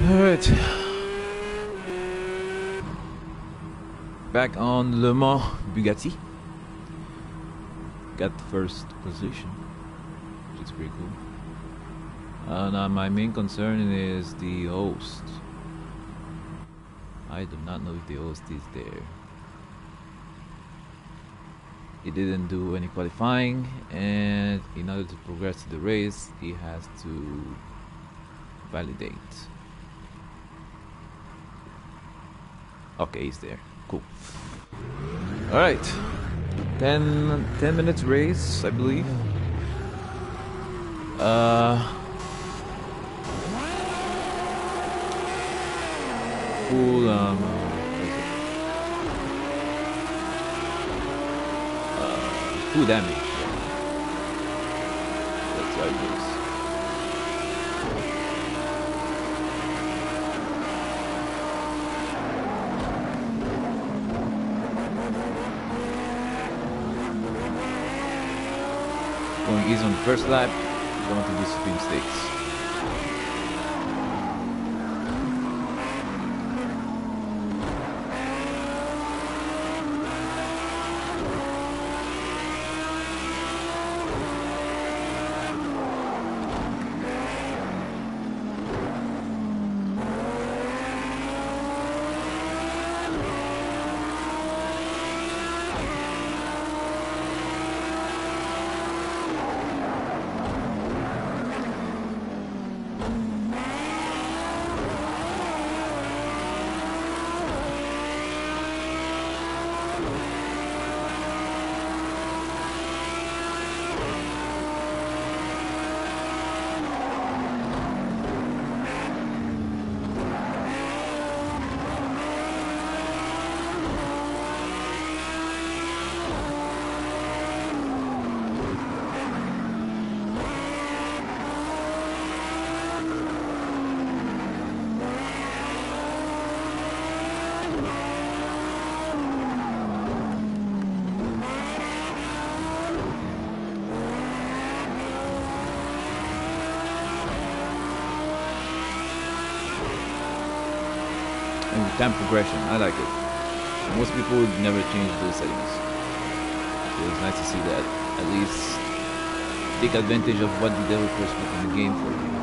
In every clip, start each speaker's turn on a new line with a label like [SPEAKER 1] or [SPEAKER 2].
[SPEAKER 1] Alright. Back on Le Mans Bugatti. Got the first position, which is pretty cool. Now my main concern is the host. I do not know if the host is there. He didn't do any qualifying, and in order to progress to the race, he has to validate. Okay, he's there. Cool. Alright. 10 minutes race, I believe. Full, full damage. That's how it goes. Going easy on the first lap, going to do Supreme Stakes. Time progression, I like it. Most people would never change those settings. So it's nice to see that at least take advantage of what the developers put in the game for you.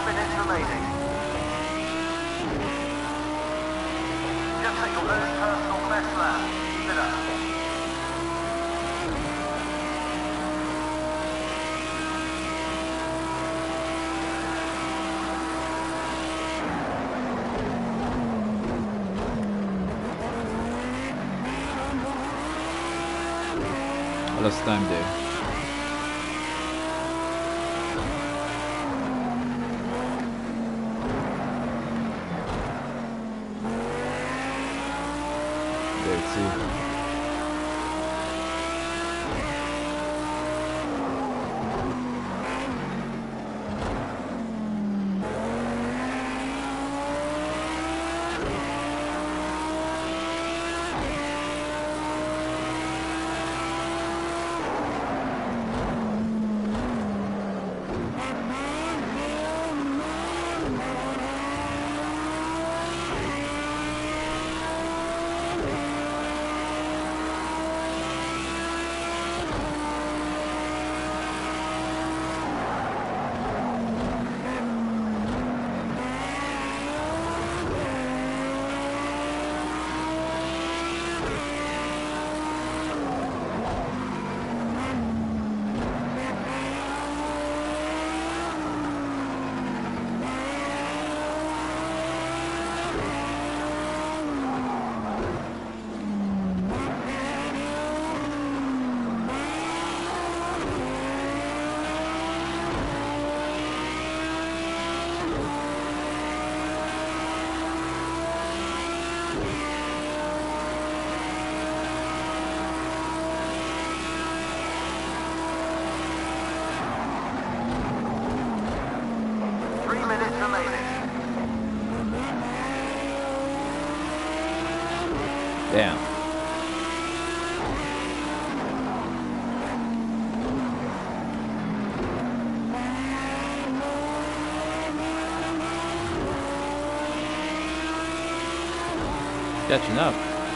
[SPEAKER 2] minutes remaining. Just take your own personal best lap. Keep it up.
[SPEAKER 1] I lost time there. There too. Damn. Catching up.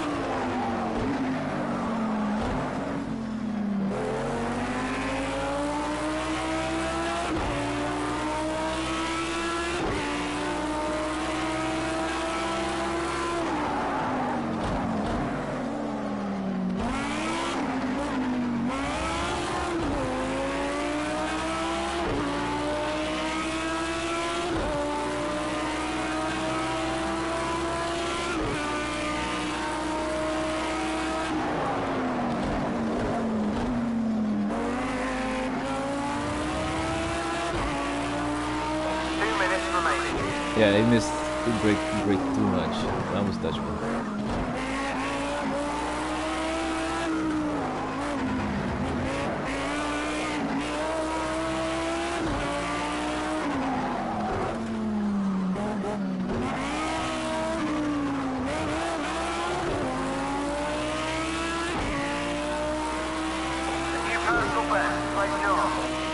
[SPEAKER 1] Yeah, he missed the break too much. That was touchable.
[SPEAKER 2] New personal best. Great job.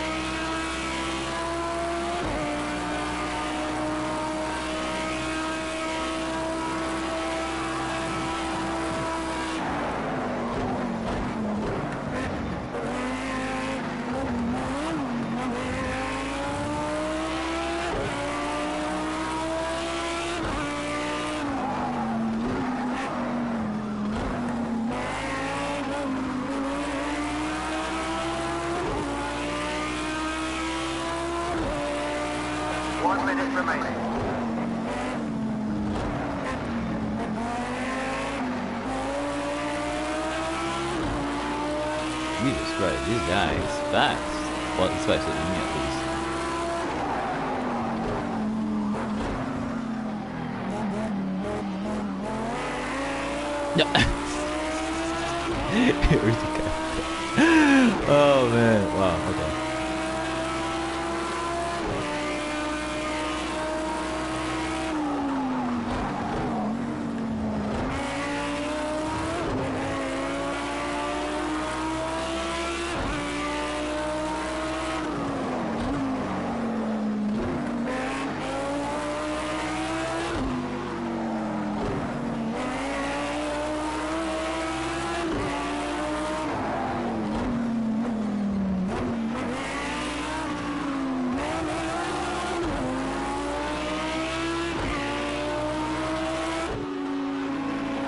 [SPEAKER 2] Remaining.
[SPEAKER 1] Jesus Christ, this guy is fast. Well, it's faster than me at least. No. Oh man, wow, okay.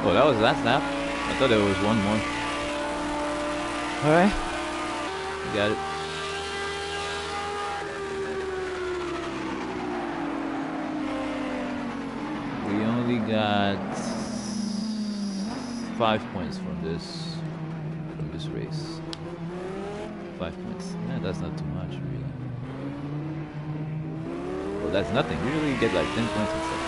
[SPEAKER 1] Oh, that was last lap? I thought there was one more. Alright. Got it. We only got 5 points from this race. 5 points. Yeah, that's not too much, really. Well, that's nothing. Usually you get like 10 points and stuff.